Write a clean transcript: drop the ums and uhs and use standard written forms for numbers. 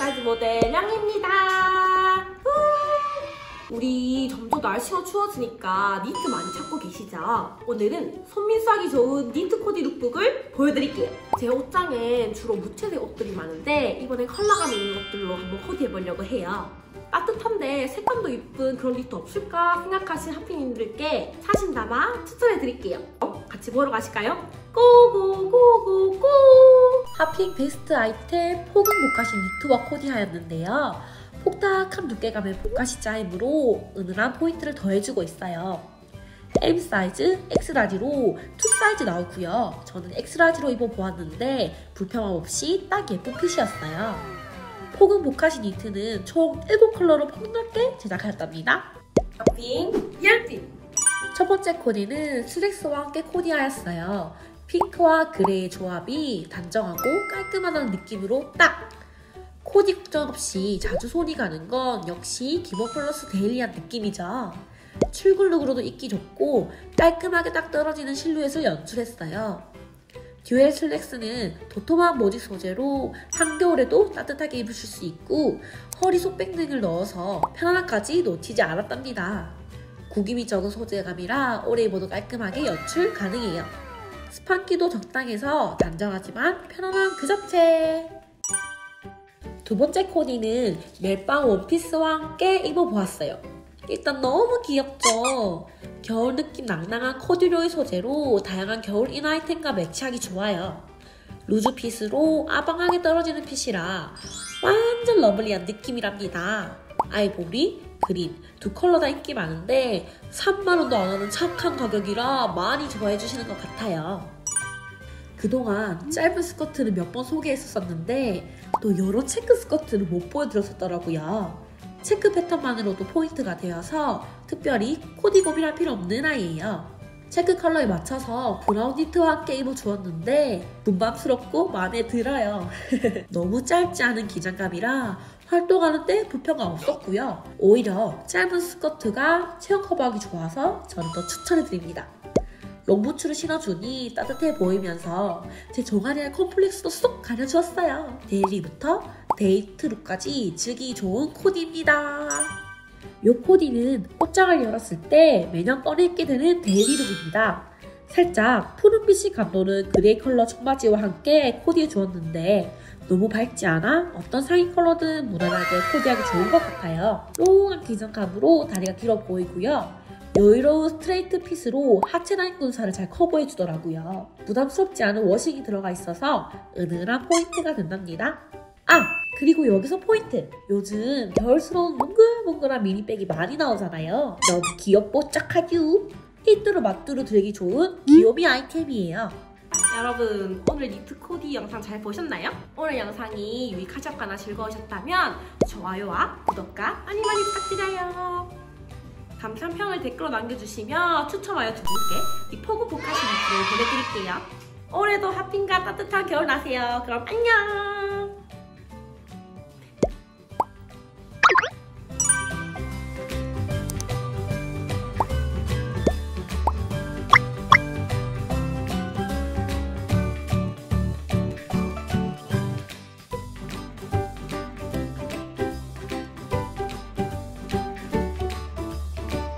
사이즈 모델 량입니다. 우리 점점 날씨가 추워지니까 니트 많이 찾고 계시죠? 오늘은 손민수하기 좋은 니트 코디 룩북을 보여드릴게요. 제 옷장엔 주로 무채색 옷들이 많은데 이번엔 컬러감 있는 옷들로 한번 코디해보려고 해요. 따뜻한데 색감도 이쁜 그런 니트 없을까 생각하신 하피님들께 사신다마 추천해드릴게요. 같이 보러 가실까요? 고고고고고! 하핑 베스트 아이템 폭은 모카시 니트와 코디하였는데요. 폭닥한 두께감의 모카시 짜임으로 은은한 포인트를 더해주고 있어요. M 사이즈 X라지로 2사이즈 나오고요. 저는 X라지로 입어보았는데 불편함 없이 딱 예쁜 핏이었어요. 폭은 모카시 니트는 총 7컬러로 폭넓게 제작하였답니다. 하핑 열팀! 첫 번째 코디는 슬랙스와 함께 코디하였어요. 핑크와 그레이의 조합이 단정하고 깔끔한 느낌으로 딱! 코디 걱정 없이 자주 손이 가는 건 역시 기본 플러스 데일리한 느낌이죠. 출근룩으로도 입기 좋고 깔끔하게 딱 떨어지는 실루엣을 연출했어요. 듀얼 슬랙스는 도톰한 모직 소재로 한겨울에도 따뜻하게 입으실 수 있고 허리 속백 등을 넣어서 편안함까지 놓치지 않았답니다. 구김이 적은 소재감이라 오래 입어도 깔끔하게 연출 가능해요. 스판기도 적당해서 단정하지만 편안한 그 자체! 두 번째 코디는 멜빵 원피스와 함께 입어보았어요. 일단 너무 귀엽죠? 겨울 느낌 낭낭한 코듀로이 소재로 다양한 겨울 이너 아이템과 매치하기 좋아요. 루즈 핏으로 아방하게 떨어지는 핏이라 완전 러블리한 느낌이랍니다. 아이보리, 그린 두 컬러 다 인기 많은데 3만원도 안 하는 착한 가격이라 많이 좋아해주시는 것 같아요. 그동안 짧은 스커트를 몇 번 소개했었는데 또 여러 체크 스커트를 못 보여드렸었더라고요. 체크 패턴만으로도 포인트가 되어서 특별히 코디 고민할 필요 없는 아이예요. 체크 컬러에 맞춰서 브라운 니트와 함께 입어주었는데 분밤스럽고 마음에 들어요. 너무 짧지 않은 기장감이라 활동하는 때 불편감 없었고요. 오히려 짧은 스커트가 체형 커버하기 좋아서 저는 더 추천해드립니다. 롱부츠를 신어주니 따뜻해 보이면서 제 종아리의 컴플렉스도 쏙 가려주었어요. 데일리부터 데이트 룩까지 즐기기 좋은 코디입니다. 이 코디는 옷장을 열었을 때 매년 꺼내입게 되는 데일리 룩입니다. 살짝 푸른빛이 감도는 그레이 컬러 청바지와 함께 코디해 주었는데 너무 밝지 않아 어떤 상의 컬러든 무난하게 코디하기 좋은 것 같아요. 롱한 기장감으로 다리가 길어 보이고요. 여유로운 스트레이트 핏으로 하체 라인 군살을 잘 커버해 주더라고요. 부담스럽지 않은 워싱이 들어가 있어서 은은한 포인트가 된답니다. 그리고 여기서 포인트! 요즘 겨울스러운 몽글몽글한 미니백이 많이 나오잖아요. 너무 귀엽고 짝하죠? 핏뚜루 맛뚜루 들기 좋은 귀요미 아이템이에요. 여러분, 오늘 니트 코디 영상 잘 보셨나요? 오늘 영상이 유익하셨거나 즐거우셨다면 좋아요와 구독과 많이 부탁드려요. 감상 평을 댓글로 남겨주시면 추첨하여 두 분께 이 포그 보카시 니트를 보내드릴게요. 올해도 하핑과 따뜻한 겨울 나세요. 그럼 안녕!